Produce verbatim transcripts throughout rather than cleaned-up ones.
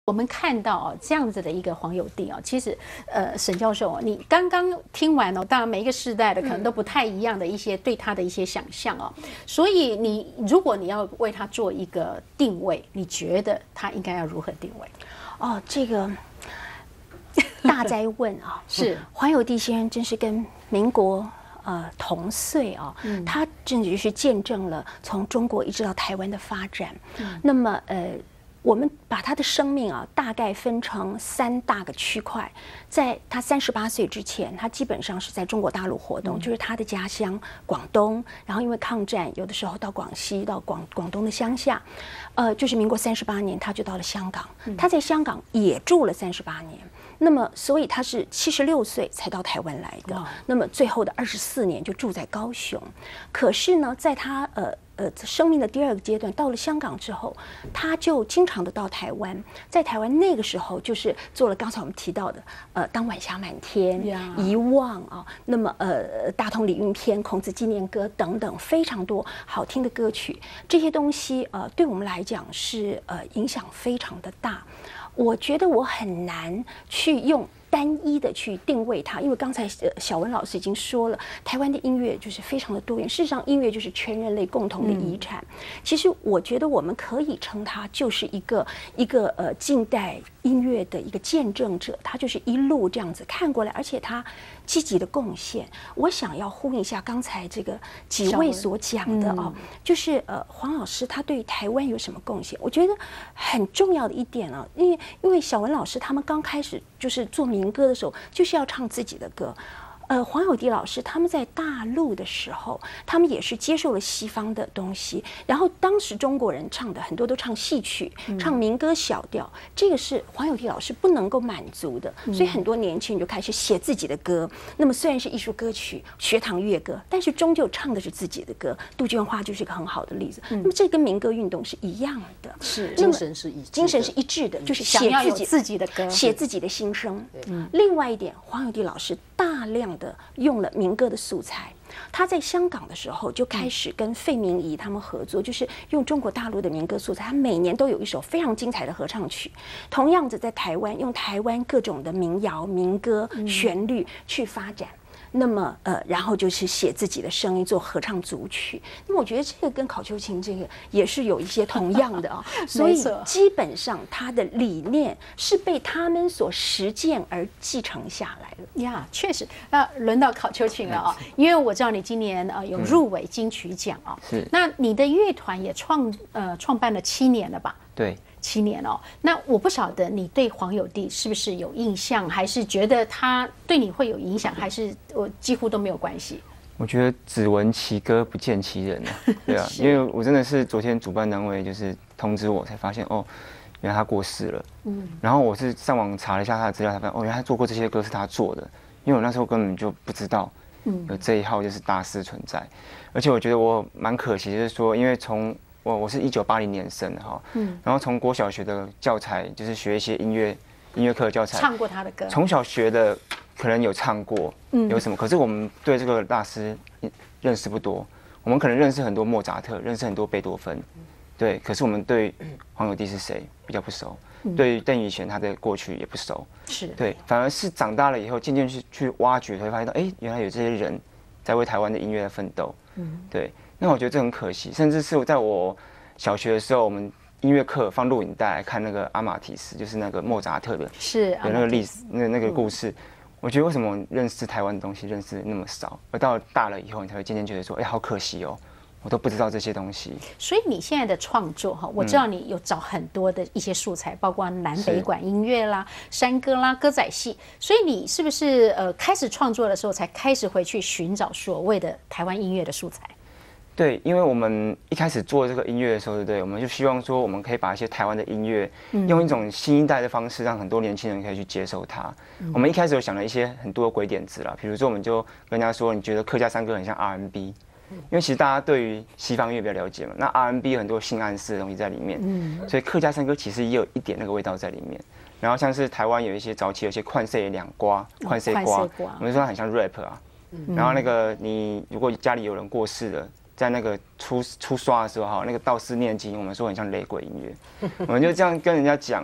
我们看到哦这样子的一个黄友地哦，其实呃沈教授，你刚刚听完哦，当然每一个世代的可能都不太一样的一些对他的一些想象哦，所以你如果你要为他做一个定位，你觉得他应该要如何定位？ 哦，这个大哉问啊， 是黄友地先生真是跟民国。呃，同岁啊、哦，嗯、他真的就是见证了从中国一直到台湾的发展。嗯、那么，呃，我们把他的生命啊，大概分成三大个区块。在他三十八岁之前，他基本上是在中国大陆活动，嗯、就是他的家乡广东。然后因为抗战，有的时候到广西、到广广东的乡下，呃，就是民国三十八年，他就到了香港。嗯、他在香港也住了三十八年。那么，所以他是七十六岁才到台湾来的。那么最后的二十四年就住在高雄。可是呢，在他呃呃生命的第二个阶段，到了香港之后，他就经常的到台湾。在台湾那个时候，就是做了刚才我们提到的呃《当晚霞满天》、遗忘啊，那么呃《大同礼运篇》、孔子纪念歌等等非常多好听的歌曲。这些东西呃对我们来讲是呃影响非常的大。我觉得我很难去用单一的去定位它，因为刚才小文老师已经说了，台湾的音乐就是非常的多元。事实上，音乐就是全人类共同的遗产。嗯、其实，我觉得我们可以称它就是一个一个呃近代音乐的一个见证者，他就是一路这样子看过来，而且他积极的贡献。我想要呼应一下刚才这个几位所讲的哦，嗯、就是呃黄老师他对台湾有什么贡献？我觉得很重要的一点啊，因为因为小文老师他们刚开始就是做民歌的时候，就是要唱自己的歌。呃，黄友地老师他们在大陆的时候，他们也是接受了西方的东西，然后当时中国人唱的很多都唱戏曲、嗯、唱民歌小调，这个是黄友地老师不能够满足的，所以很多年轻人就开始写自己的歌。那么虽然是艺术歌曲、学堂乐歌，但是终究唱的是自己的歌。杜鹃花就是一个很好的例子。嗯、那么这跟民歌运动是一样的， 是精神是一致的， 精神是一致的，就是写自己自己的歌， 写自己的心声。嗯、另外一点，黄友地老师大量的用了民歌的素材，他在香港的时候就开始跟费明仪他们合作，就是用中国大陆的民歌素材，他每年都有一首非常精彩的合唱曲。同样子在台湾，用台湾各种的民谣、民歌旋律去发展。那么呃，然后就是写自己的声音做合唱组曲。那么我觉得这个跟考秋琴这个也是有一些同样的啊、哦，所以基本上他的理念是被他们所实践而继承下来的呀。确实，那轮到考秋琴了啊、哦，因为我知道你今年呃有入围金曲奖啊、哦， 是。 那你的乐团也创呃创办了七年了吧？ 对。 七年哦，那我不晓得你对黄友地是不是有印象，还是觉得他对你会有影响，还是我几乎都没有关系？ 我觉得只闻其歌不见其人啊，对啊，因为我真的是昨天主办单位就是通知我才发现哦，原来他过世了。嗯，然后我是上网查了一下他的资料，才发现哦，原来他做过这些歌是他做的，因为我那时候根本就不知道有这一号就是大师存在，而且我觉得我蛮可惜，就是说因为从我我是一九八零年生的哈，嗯，然后从国小学的教材就是学一些音乐音乐课的教材， 唱过他的歌， 从小学的可能有唱过，嗯，有什么，可是我们对这个大师认识不多，我们可能认识很多莫扎特，认识很多贝多芬，对，可是我们对黄友地是谁比较不熟，嗯、对邓雨贤他的过去也不熟， 是对，反而是长大了以后渐渐去去挖掘，才会发现到，哎，原来有这些人在为台湾的音乐奋斗，嗯，对。那我觉得这很可惜，甚至是在我小学的时候，我们音乐课放录影带来看那个阿马提斯，就是那个莫扎特的， 是有那个历史，那那个故事。嗯、我觉得为什么认识台湾的东西认识那么少，而到大了以后，你才会渐渐觉得说，哎，好可惜哦，我都不知道这些东西。 所以你现在的创作哈，我知道你有找很多的一些素材，嗯、包括南北管音乐啦、山歌啦、歌仔戏，所以你是不是呃开始创作的时候才开始回去寻找所谓的台湾音乐的素材？ 对，因为我们一开始做这个音乐的时候，对不对？我们就希望说，我们可以把一些台湾的音乐，嗯、用一种新一代的方式，让很多年轻人可以去接受它。嗯、我们一开始有想了一些很多的鬼点子啦，比如说，我们就跟人家说，你觉得客家山歌很像 R and B， 因为其实大家对于西方音乐比较了解嘛，那 R and B 有很多性暗示的东西在里面，嗯、所以客家山歌其实也有一点那个味道在里面。然后像是台湾有一些早期有一些宽塞两瓜、宽塞瓜，我们说它很像 rap 啊。嗯、然后那个你如果家里有人过世了。在那个初初刷的时候哈，那个道士念经，我们说很像雷鬼音乐，我们就这样跟人家讲，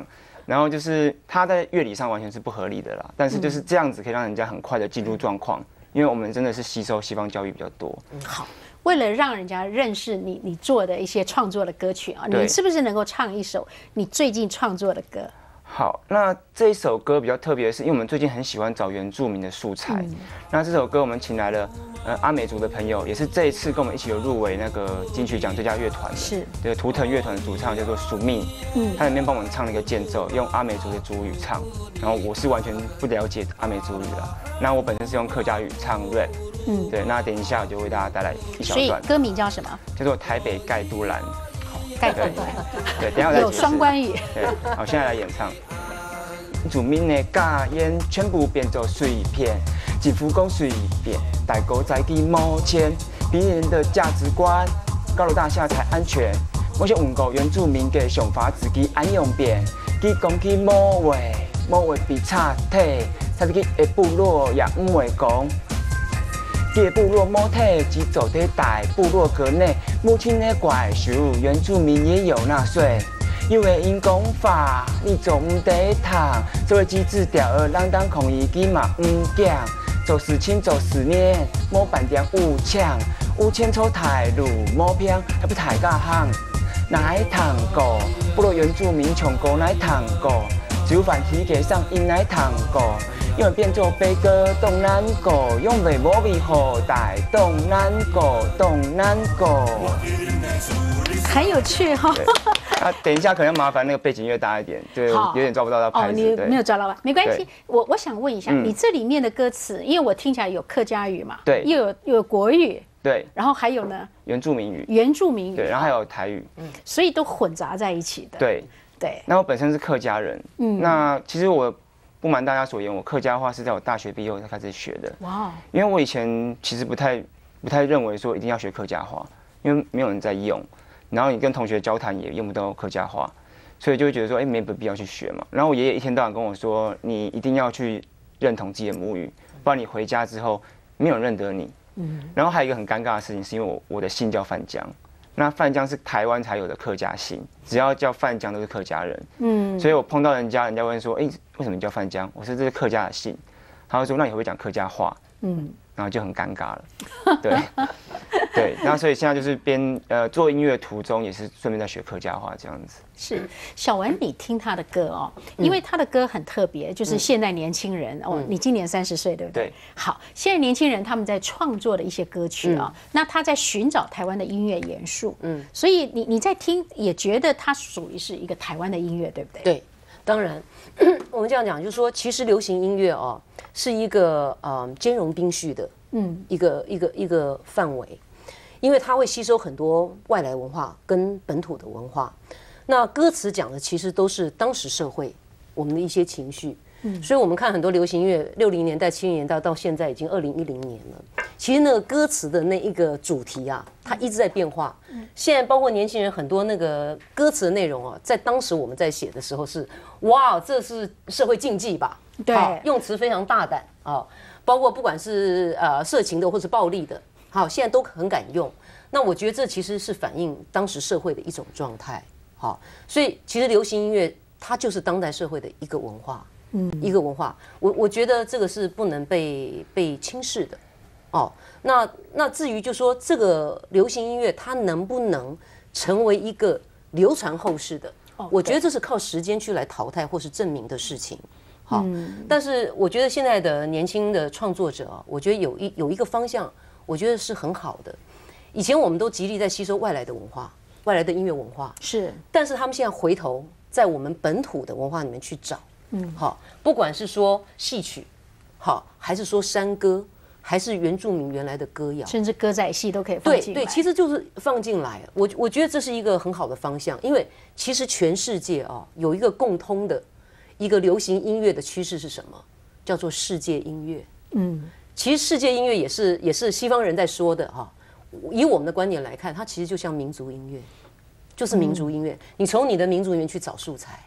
然后就是它在乐理上完全是不合理的啦，但是就是这样子可以让人家很快的进入状况，因为我们真的是吸收西方教育比较多。 好，为了让人家认识你，你做的一些创作的歌曲啊，你是不是能够唱一首你最近创作的歌？ 好，那这一首歌比较特别的是，因为我们最近很喜欢找原住民的素材。嗯、那这首歌我们请来了呃阿美族的朋友，也是这一次跟我们一起有入围那个金曲奖最佳乐团的，是对图腾乐团的主唱叫做署命，嗯，他里面帮我们唱了一个间奏，用阿美族的族语唱。然后我是完全不了解阿美族语的，那我本身是用客家语唱 rap。嗯，对，那等一下我就为大家带来一小段。 所以歌名叫什么？ 叫做《台北盖都兰》。 盖都兰。 对，等一下再有双关语。 对，好，现在来演唱。族民的家宴全部变作碎片，政府讲随便，代购在地冒钱，别人的价值观，高楼大厦才安全。我想问过原住民嘅想法，自己安用变，佢讲起某话，某话比差体，他自己的部落也唔会讲。嘅部落某体只走在大部落格内，母亲的怪兽，原住民也有纳税。因为因讲法，你总唔得躺，社会机制吊儿郎当，控伊机嘛唔讲，做事情做事念，某半点五强，五千抽台路，某偏还不抬价行，哪一堂过？部落原住民穷过哪一堂过？煮饭起给上因哪一堂过？因为变做悲歌东南过，用为无味后代东南过东南过。 很有趣哈、哦。 啊，等一下可能麻烦那个背景乐大一点，对，有点抓不到它拍子。哦， 你没有抓到吧？没关系，我我想问一下，嗯、你这里面的歌词，因为我听起来有客家语嘛， 对， 又有又有国语， 对， 然后还有呢， 原住民语， 原住民语， 对，然后还有台语， 嗯，所以都混杂在一起的。 对对。 那我本身是客家人，嗯，那其实我不瞒大家所言，我客家话是在我大学毕业后才开始学的。哇，因为我以前其实不太不太认为说一定要学客家话，因为没有人在用。然后你跟同学交谈也用不到客家话，所以就会觉得说，哎，没必要去学嘛。然后我爷爷一天到晚跟我说，你一定要去认同自己的母语，不然你回家之后没有人认得你。嗯。然后还有一个很尴尬的事情，是因为我我的姓叫范江，那范江是台湾才有的客家姓，只要叫范江都是客家人。嗯。所以我碰到人家，人家问说，哎，为什么你叫范江？我说这是客家的姓。他会说，那你会不会讲客家话？嗯。然后就很尴尬了，对，对，那所以现在就是边呃做音乐途中也是顺便在学客家话这样子。 是小文，你听他的歌哦，因为他的歌很特别，就是现代年轻人哦，你今年三十岁对不对？ 对。 好，现在年轻人他们在创作的一些歌曲啊，那他在寻找台湾的音乐元素，嗯，所以你你在听也觉得它属于是一个台湾的音乐，对不对？ 对，当然，我们这样讲就是说，其实流行音乐哦。是一个呃兼容并蓄的，嗯，一个一个一个范围，因为它会吸收很多外来文化跟本土的文化。那歌词讲的其实都是当时社会我们的一些情绪，嗯，所以我们看很多流行音乐，六零年代、七零年代到现在已经二零一零年了，其实那个歌词的那一个主题啊，它一直在变化。现在包括年轻人很多那个歌词的内容啊，在当时我们在写的时候是，哇，这是社会禁忌吧？ 对， 用词非常大胆啊，包括不管是呃色情的或是暴力的，好，现在都很敢用。那我觉得这其实是反映当时社会的一种状态，好，所以其实流行音乐它就是当代社会的一个文化，嗯，一个文化。我我觉得这个是不能被被轻视的，哦。那那至于就说这个流行音乐它能不能成为一个流传后世的，我觉得这是靠时间去来淘汰或是证明的事情。好，但是我觉得现在的年轻的创作者啊，我觉得有一有一个方向，我觉得是很好的。以前我们都极力在吸收外来的文化，外来的音乐文化是， 但是他们现在回头在我们本土的文化里面去找，嗯，好，不管是说戏曲，好，还是说山歌，还是原住民原来的歌谣， 甚至歌仔戏都可以放进来。 对对，其实就是放进来。我我觉得这是一个很好的方向，因为其实全世界啊有一个共通的。一个流行音乐的趋势是什么？叫做世界音乐。嗯，其实世界音乐也是也是西方人在说的哈。以我们的观点来看，它其实就像民族音乐，就是民族音乐。你从你的民族里面去找素材，